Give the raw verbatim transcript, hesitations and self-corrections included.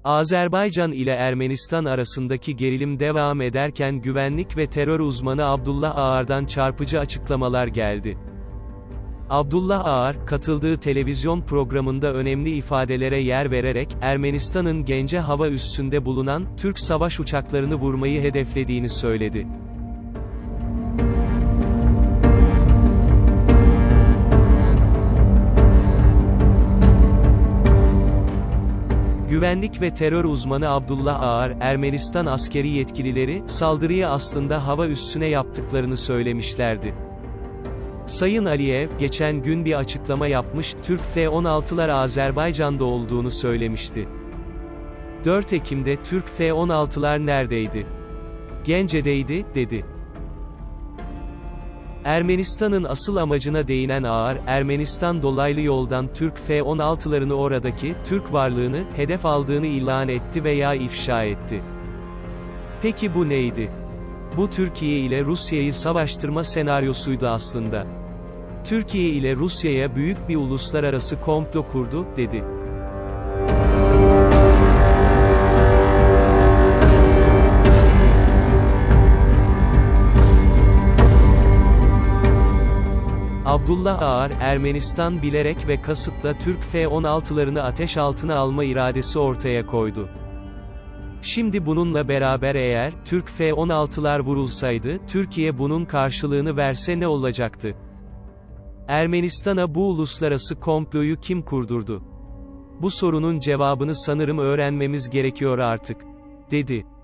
Azerbaycan ile Ermenistan arasındaki gerilim devam ederken güvenlik ve terör uzmanı Abdullah Ağar'dan çarpıcı açıklamalar geldi. Abdullah Ağar, katıldığı televizyon programında önemli ifadelere yer vererek, Ermenistan'ın Gence hava üssünde bulunan, Türk savaş uçaklarını vurmayı hedeflediğini söyledi. Güvenlik ve terör uzmanı Abdullah Ağar, Ermenistan askeri yetkilileri, saldırıyı aslında hava üssüne yaptıklarını söylemişlerdi. Sayın Aliyev, geçen gün bir açıklama yapmış, Türk F on altılar Azerbaycan'da olduğunu söylemişti. dört Ekim'de Türk F on altılar neredeydi? Gence'deydi, dedi. Ermenistan'ın asıl amacına değinen Ağar, Ermenistan dolaylı yoldan Türk F on altılarını oradaki, Türk varlığını, hedef aldığını ilan etti veya ifşa etti. Peki bu neydi? Bu Türkiye ile Rusya'yı savaştırma senaryosuydu aslında. Türkiye ile Rusya'ya büyük bir uluslararası komplo kurdu, dedi. Abdullah Ağar, Ermenistan bilerek ve kasıtla Türk F on altılarını ateş altına alma iradesi ortaya koydu. Şimdi bununla beraber eğer, Türk F on altılar vurulsaydı, Türkiye bunun karşılığını verse ne olacaktı? Ermenistan'a bu uluslararası komployu kim kurdurdu? Bu sorunun cevabını sanırım öğrenmemiz gerekiyor artık, dedi.